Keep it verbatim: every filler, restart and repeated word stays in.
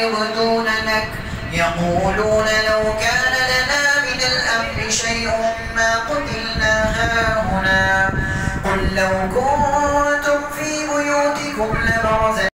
يبدون لك يقولون لو كان لنا من الأمر شيء ما قتلنا هاهنا قل لو كنتم في بيوتكم لبرز